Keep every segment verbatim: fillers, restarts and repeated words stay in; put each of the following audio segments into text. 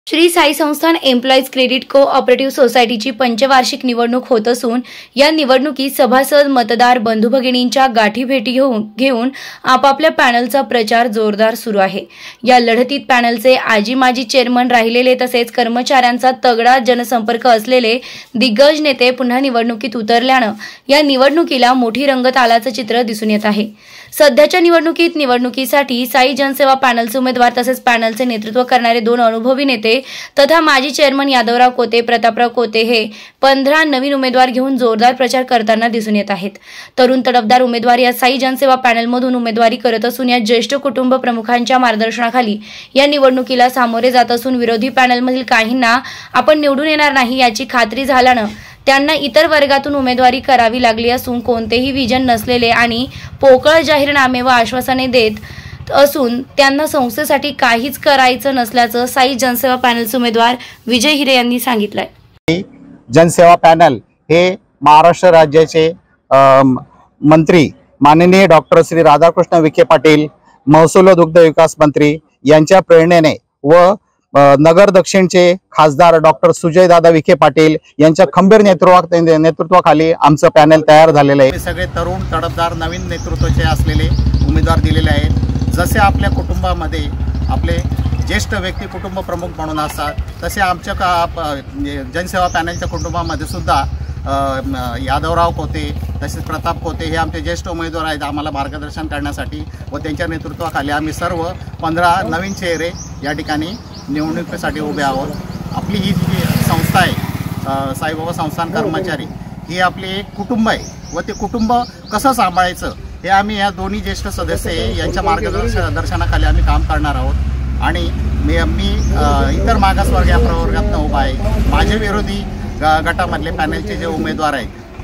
Shri Sai Sansthan employees credit cooperative सोसायटीची पंचवार्षिक निवडणूक होत असून या निवडणुकीत सभासद मतदार बंधू भगिनींच्या गाठी भेटी घेऊन घेऊन आपापल्या पॅनलचा प्रचार जोरदार सुरू आहे। या लढतीत पॅनलचे आजी माजी चेअरमन राहिलेले तसेच कर्मचाऱ्यांचा तगडा जनसंपर्क असलेले दिग्गज नेते पुन्हा निवडणुकीत उतरल्यानं या निवडणुकीला मोठी रंगत आल्याचं चित्र दिसून येत आहे। सध्याच्या निवडणुकीत निवडणुकीसाठी साई जनसेवा पॅनलचे उमेदवार तसेच पॅनलचे नेतृत्व करणारे दोन अनुभवी नेते तथा माजी चेअरमन यादवराव कोते प्रतापराव कोते हे पंधरा नवीन उमेदवार घेऊन जोरदार प्रचार करताना दिसून येत आहेत। तरुण तडफदार उमेदवार या साई जनसेवा पॅनलमधून उमेदवारी करत असून या ज्येष्ठ कुटुंब प्रमुखांच्या मार्गदर्शनाखाली या निवडणुकीला सामोरे जात असून विरोधी पॅनलमधील काहींना आपण निवडून येणार नाही याची खात्री झाल्यानं त्यांना इतर वर्गातून उमेदवारी करावी लागली असून कोणतेही विजन नसलेले आणि पोकळ जाहीरनामे व आश्वासने देत असून त्यांना संस्थेसाठी काहीच करायचं नसल्याचं साई जनसेवा पॅनलचे उमेदवार विजय हिरे यांनी सांगितलंय। जनसेवा पॅनल हे महाराष्ट्र राज्याचे मंत्री माननीय डॉक्टर श्री राधाकृष्ण विखे पाटील महसूल व दुग्ध विकास मंत्री यांच्या प्रेरणेने व नगर दक्षिणचे खासदार डॉक्टर सुजयदादा विखे पाटील यांच्या खंबीर नेतृत्वा नेतृत्वाखाली आमचं पॅनल तयार झालेलं आहे। सगळे तरुण तडफदार नवीन नेतृत्वाचे असलेले उमेदवार दिलेले आहेत। जसे आपल्या कुटुंबामध्ये आपले ज्येष्ठ व्यक्ती कुटुंब प्रमुख म्हणून असतात तसे आमच्या का जनसेवा पॅनलच्या कुटुंबामध्ये सुद्धा यादवराव कोते तसेच प्रताप कोते हे आमचे ज्येष्ठ उमेदवार आहेत आम्हाला मार्गदर्शन करण्यासाठी व त्यांच्या नेतृत्वाखाली आम्ही सर्व पंधरा नवीन चेहरे या ठिकाणी निवडणुकीसाठी उभे आहोत। आपली ही जी संस्था आहे साईबाबा संस्थान कर्मचारी ही आपली एक कुटुंब आहे व ते कुटुंब कसं सांभाळायचं हे आम्ही या दोन्ही ज्येष्ठ सदस्य यांच्या मार्गदर्शन दर्शनाखाली आम्ही काम करणार आहोत। आणि मी मी इतर मागासवर्ग या प्रवर्गातून उभा आहे। माझे विरोधी गटामधले पॅनलचे जे उमेदवार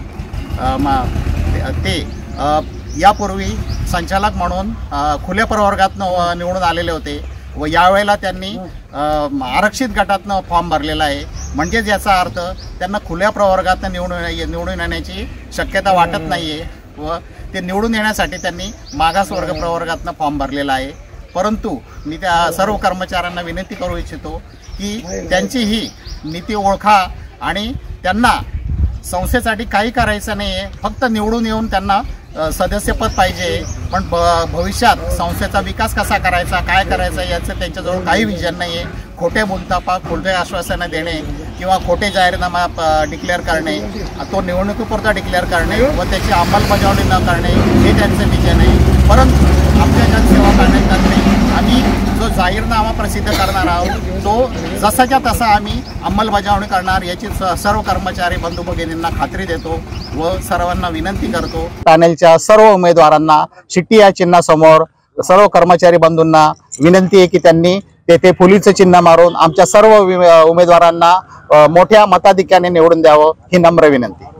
आहेत ते यापूर्वी संचालक म्हणून खुल्या प्रवर्गातून निवडून आलेले होते व यावेळेला त्यांनी आरक्षित गटातनं फॉर्म भरलेला आहे। म्हणजेच याचा अर्थ त्यांना खुल्या प्रवर्गातनं निवडून निवडून येण्याची शक्यता वाटत नाही आहे व ते निवडून येण्यासाठी त्यांनी मागासवर्ग प्रवर्गातनं फॉर्म भरलेला आहे। परंतु मी त्या सर्व कर्मचाऱ्यांना विनंती करू इच्छितो की त्यांची ही नीती ओळखा आणि त्यांना संस्थेसाठी काही करायचं नाही आहे, फक्त निवडून येऊन त्यांना सदस्यपद पाहिजे। पण भविष्यात संस्थेचा विकास कसा करायचा काय करायचा याचं त्यांच्याजवळ काही विजन नाही आहे। खोटे बोलतापा खोटे आश्वासनं देणे किंवा खोटे जाहीरनामा डिक्लेअर करणे तो निवडणुकीपुरता डिक्लेअर करणे व त्याची अंमलबजावणी न करणे हे त्यांचं विजन आहे। परंतु आमच्या जनसेवा पॅनलतर्फे आम्ही जो जाहीरनामा प्रसिद्ध करणार आहोत तो जसाच्या तसा आम्ही अंमलबजावणी करणार याची सर्व कर्मचारी बंधू भगिनींना खात्री देतो व सर्वांना विनंती करतो। पॅनलच्या सर्व उमेदवारांना शिट्टी या चिन्हासमोर सर्व कर्मचारी बंधूंना विनंती आहे की त्यांनी तेथे फुलीचं चिन्ह मारून आमच्या सर्व उमेदवारांना मोठ्या मताधिक्याने निवडून द्यावं ही नम्र विनंती।